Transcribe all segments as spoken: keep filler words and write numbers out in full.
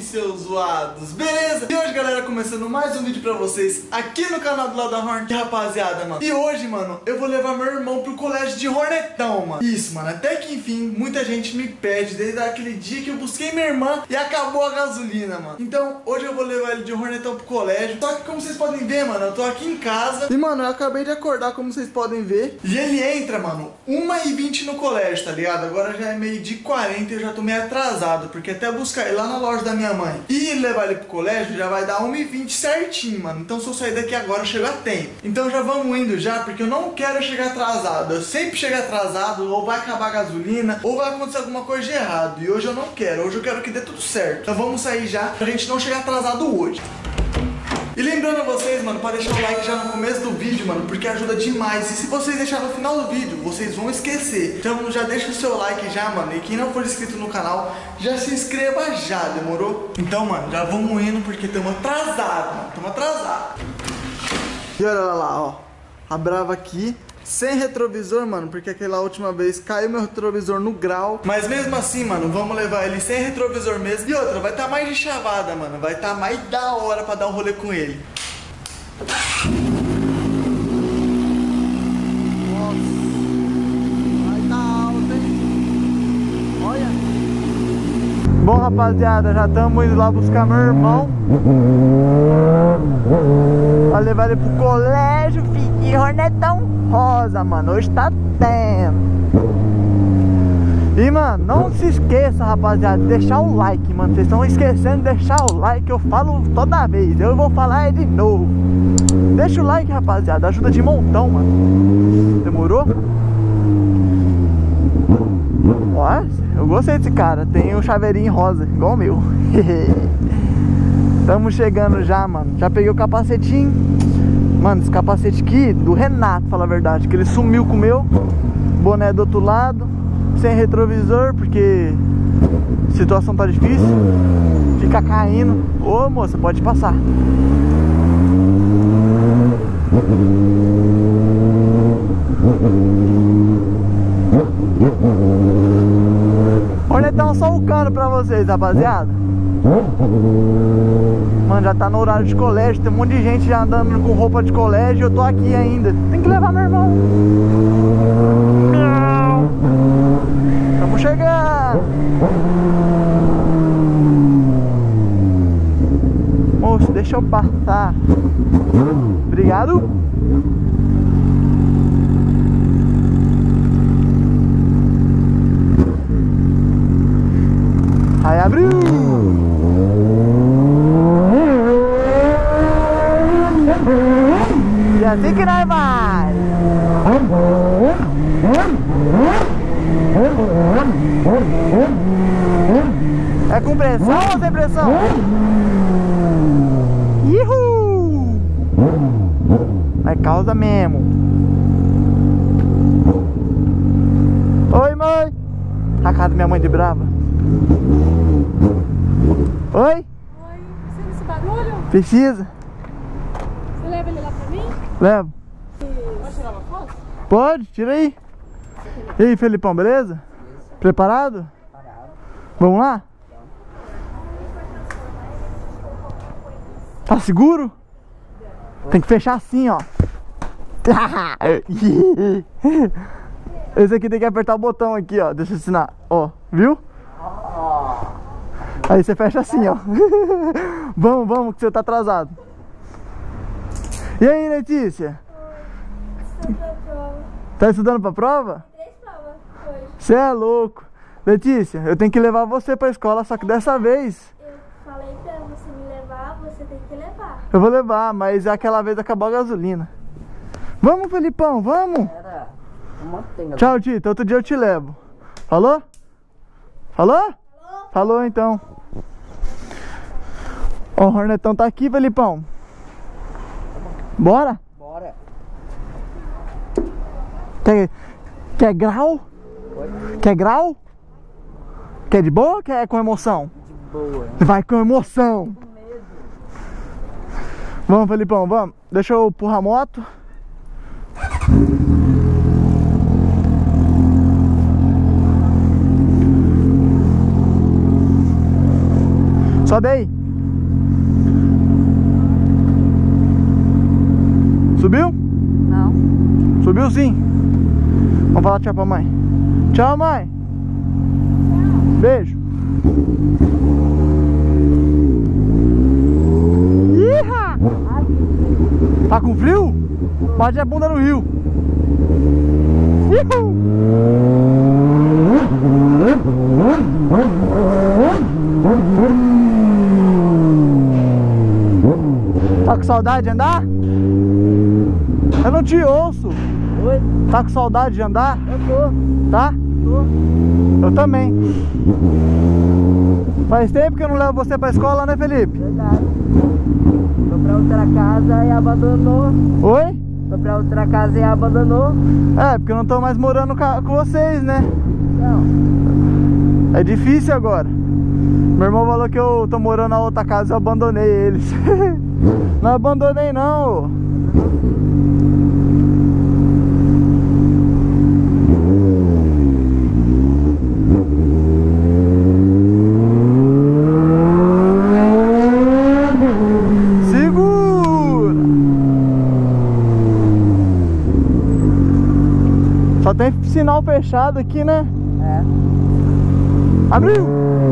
seus zoados, beleza? E hoje, galera, começando mais um vídeo pra vocês aqui no canal do lado da Hornet, rapaziada, mano. E hoje, mano, eu vou levar meu irmão pro colégio de Hornetão, mano. Isso, mano, até que enfim, muita gente me pede desde aquele dia que eu busquei minha irmã e acabou a gasolina, mano. Então, hoje eu vou levar ele de Hornetão pro colégio. Só que, como vocês podem ver, mano, eu tô aqui em casa. E, mano, eu acabei de acordar, como vocês podem ver. E ele entra, mano, uma e vinte no colégio, tá ligado? Agora já é meio-dia e quarenta e eu já tô meio atrasado, porque até buscar ele lá na loja da minha mãe e levar ele pro colégio já vai dar uma e vinte certinho, mano. Então se eu sair daqui agora eu chego a tempo. Então já vamos indo já, porque eu não quero chegar atrasado. Eu sempre chego atrasado, ou vai acabar a gasolina, ou vai acontecer alguma coisa de errado. E hoje eu não quero, hoje eu quero que dê tudo certo. Então vamos sair já, pra gente não chegar atrasado hoje. E lembrando a vocês, mano, para deixar o like já no começo do vídeo, mano, porque ajuda demais. E se vocês deixarem no final do vídeo, vocês vão esquecer. Então já deixa o seu like já, mano. E quem não for inscrito no canal, já se inscreva já, demorou? Então, mano, já vamos indo porque estamos atrasados, mano. Estamos atrasados. E olha lá, ó. A Brava aqui. Sem retrovisor, mano, porque aquela última vez caiu meu retrovisor no grau. Mas mesmo assim, mano, vamos levar ele sem retrovisor mesmo. E outra, vai estar tá mais de chavada, mano. Vai estar tá mais da hora pra dar um rolê com ele. Nossa. Vai tá alto, hein? Olha. Bom, rapaziada, já estamos indo lá buscar meu irmão pra levar ele pro colégio, filho. E Hornetão rosa, mano, hoje tá tendo. E, mano, não se esqueça, rapaziada, de deixar o like, mano. Vocês estão esquecendo de deixar o like. Eu falo toda vez, eu vou falar de novo. Deixa o like, rapaziada, ajuda de montão, mano. Demorou? Ó, eu gostei desse cara. Tem um chaveirinho rosa, igual o meu. Tamo chegando já, mano. Já peguei o capacetinho. Mano, esse capacete aqui, do Renato, fala a verdade, que ele sumiu com o meu. Boné do outro lado, sem retrovisor, porque a situação tá difícil. Fica caindo. Ô, moça, pode passar. Hornetão só o cano pra vocês, rapaziada. Mano, já tá no horário de colégio. Tem um monte de gente já andando com roupa de colégio. Eu tô aqui ainda. Tem que levar meu irmão. Estamos chegando. Moço, deixa eu passar. Obrigado. Aí abriu. E assim que nós vai. É com pressão ou sem pressão? Ihu! É causa mesmo. Oi, mãe. A casa da minha mãe de brava. Oi? Oi, precisa desse barulho? Precisa? Você leva ele lá pra mim? Levo. Pode tirar uma foto? Pode, tira aí. E aí, Felipão, beleza? Preparado? Preparado. Vamos lá? Tá seguro? Tem que fechar assim, ó. Esse aqui tem que apertar o botão aqui, ó. Deixa eu ensinar. Ó, viu? Aí você fecha assim, ó. Vamos, vamos, que você tá atrasado. E aí, Letícia? Tá estudando pra prova? Três provas hoje. Você é louco. Letícia, eu tenho que levar você pra escola, só que dessa vez Eu falei pra você me levar, você tem que levar. eu vou levar, mas aquela vez acabou a gasolina. Vamos, Felipão, vamos. Tchau, Tita, outro dia eu te levo. Falou? Falou? Falou? Falou, então. Ó, o Hornetão tá aqui, Felipão. Bora? Bora. Quer, quer grau? Oi? Quer grau? Quer de boa ou quer com emoção? De boa. Vai com emoção. Vamos, Felipão, vamos. Deixa eu empurrar a moto. Só Sobe aí. Subiu? Não. Subiu sim. Vamos falar tchau pra mãe. Tchau, mãe. Beijo. Iha! Tá com frio? Bate a bunda no rio. Ihu! Tá com saudade de andar? Eu não te ouço. Oi? Tá com saudade de andar? Eu tô. Tá? Tô. Eu também. Faz tempo que eu não levo você pra escola, né, Felipe? Verdade. Foi pra outra casa e abandonou. Oi? Foi pra outra casa e abandonou. É, porque eu não tô mais morando com vocês, né? Não. É difícil agora. Meu irmão falou que eu tô morando na outra casa e eu abandonei eles. Não abandonei não. Segura. Só tem sinal fechado aqui, né? É. Abriu!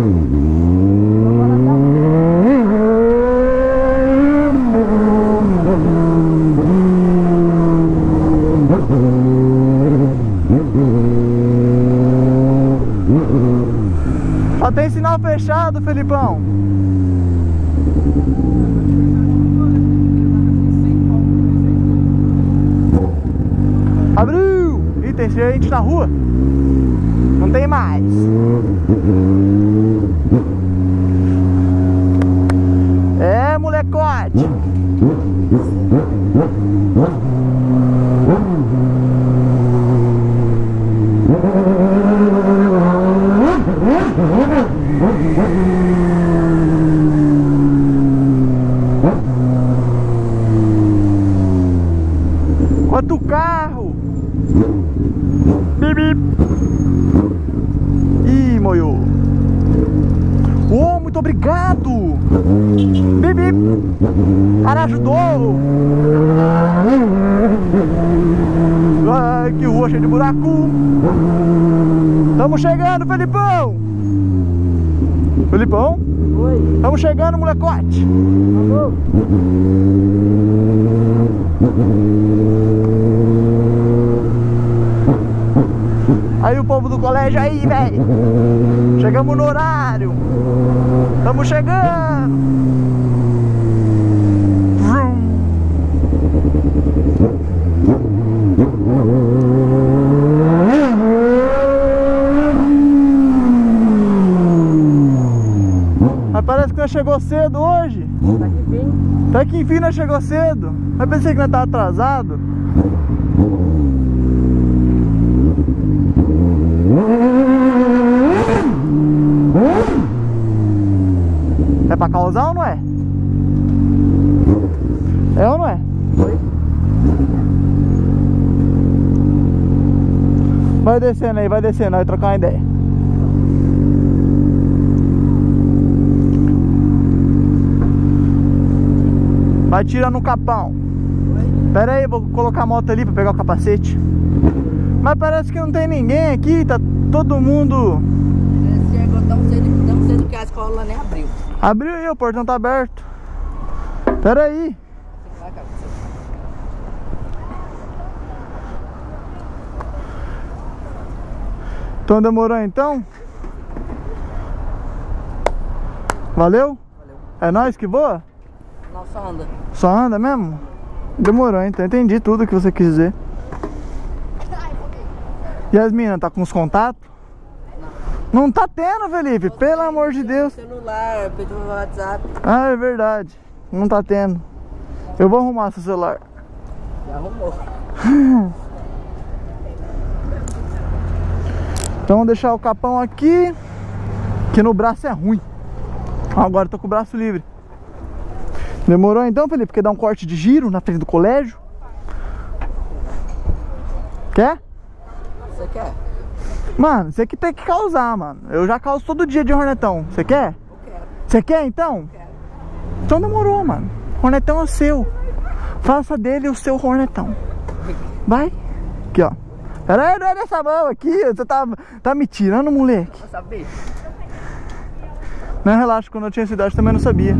Só tem sinal fechado, Felipão. Abriu! Ih, tem gente na rua. Não tem mais. É, molecote. Quanto carro. Bip, bip. Ih, moiô. Oh, muito obrigado. Bip, bip. Cara, ajudou. Ai, que rua cheia de buraco. Tamo chegando, Felipão. Felipão? Oi. Tamo chegando, molecote. Alô? Aí o povo do colégio aí, velho. Chegamos no horário. Tamo chegando. Vrum. Mas parece que nós chegou cedo hoje. Tá aqui bem. Até que enfim nós chegou cedo. Eu pensei que nós tava atrasado. É pra causar ou não é? É ou não é? Oi. Vai descendo aí, vai descendo, vai trocar uma ideia. Vai tirando o capão. Pera aí, vou colocar a moto ali pra pegar o capacete. Mas parece que não tem ninguém aqui, tá todo mundo... Chegou tão cedo, tão cedo que a escola nem abriu. Abriu aí, o portão tá aberto. Pera aí. Então demorou então? Valeu? Valeu. É nóis que voa? Não, só anda. Só anda mesmo? Demorou então, entendi tudo que você quis dizer. E as minas, tá com os contatos? Não. Não tá tendo, Felipe, Você pelo amor de Deus. Celular, pelo WhatsApp. Ah, é verdade. Não tá tendo. Eu vou arrumar seu celular. Já arrumou. Então vamos deixar o capão aqui, que no braço é ruim. Agora eu tô com o braço livre. Demorou então, Felipe? Porque dá um corte de giro na frente do colégio. Quer? Você quer? Mano, você que tem que causar, mano. Eu já causo todo dia de Hornetão. Você quer? Eu quero. Você quer então? Quero. Então demorou, mano. Hornetão é seu. Faça dele o seu Hornetão. Vai. Aqui, ó. Pera aí, não é dessa mão aqui. Você tá, tá me tirando, moleque. Vou saber. Não, relaxa, quando eu tinha essa idade também não sabia.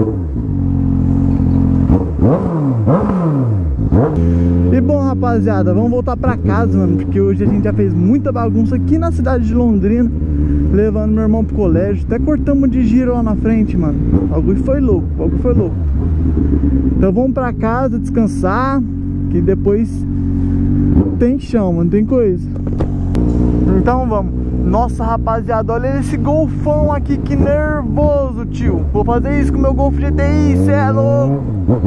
E bom, rapaziada, vamos voltar pra casa, mano, porque hoje a gente já fez muita bagunça aqui na cidade de Londrina, levando meu irmão pro colégio. Até cortamos de giro lá na frente, mano. O bagulho foi louco, o bagulho foi louco. Então vamos pra casa descansar, que depois tem chão, mano, tem coisa. Então vamos. Nossa, rapaziada, olha esse golfão aqui, que nervoso, tio. Vou fazer isso com o meu Golf G T I, cê é louco.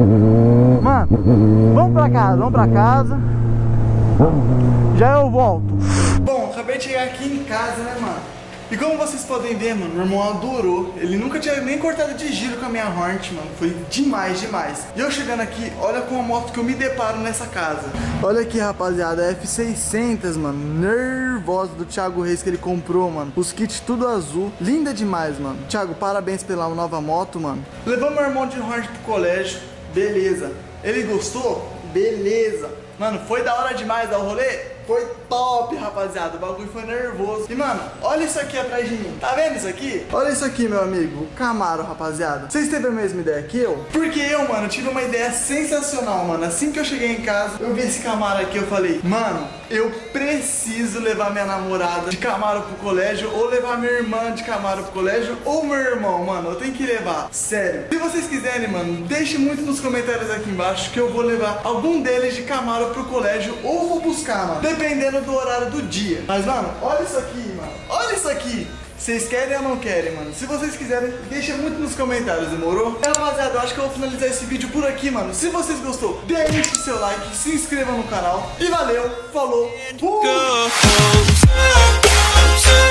Mano, vamos pra casa, vamos pra casa. Já eu volto. Bom, acabei de chegar aqui em casa, né, mano? E como vocês podem ver, mano, meu irmão adorou. Ele nunca tinha nem cortado de giro com a minha Hornet, mano. Foi demais, demais. E eu chegando aqui, olha com a moto que eu me deparo nessa casa. Olha aqui, rapaziada, a F seiscentos, mano. Nervosa do Thiago Reis que ele comprou, mano. Os kits tudo azul. Linda demais, mano. Thiago, parabéns pela nova moto, mano. Levamos meu irmão de Hornet pro colégio. Beleza. Ele gostou? Beleza. Mano, foi da hora demais dar o rolê? Foi top, rapaziada. O bagulho foi nervoso. E, mano, olha isso aqui atrás de mim. Tá vendo isso aqui? Olha isso aqui, meu amigo. O Camaro, rapaziada. Vocês teve a mesma ideia que eu? Porque eu, mano, tive uma ideia sensacional, mano. Assim que eu cheguei em casa, eu vi esse Camaro aqui, eu falei, mano, eu preciso levar minha namorada de Camaro pro colégio, ou levar minha irmã de Camaro pro colégio, ou meu irmão, mano. Eu tenho que levar. Sério. Se vocês quiserem, mano, deixe muito nos comentários aqui embaixo que eu vou levar algum deles de Camaro pro colégio, ou vou buscar, mano. Dependendo do horário do dia. Mas, mano, olha isso aqui, mano. Olha isso aqui. Vocês querem ou não querem, mano? Se vocês quiserem, deixa muito nos comentários, demorou? É, rapaziada, eu acho que eu vou finalizar esse vídeo por aqui, mano. Se vocês gostou, deixe seu like, se inscreva no canal. E valeu, falou, fui!